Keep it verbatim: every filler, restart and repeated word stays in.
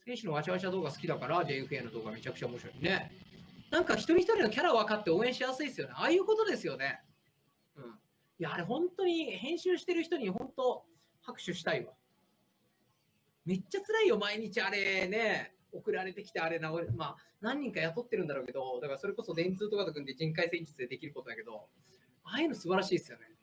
選手のわちゃわちゃ動画好きだから ジェイエフエー の動画めちゃくちゃ面白いね。なんか一人一人のキャラ分かって応援しやすいですよね。ああいうことですよね。うん。いや、あれ本当に編集してる人に本当拍手したいわ。めっちゃ辛いよ、毎日あれね。送られてきてあれな、まあ何人か雇ってるんだろうけど、だからそれこそ電通とかと組んで人海戦術でできることだけど、ああいうの素晴らしいですよね。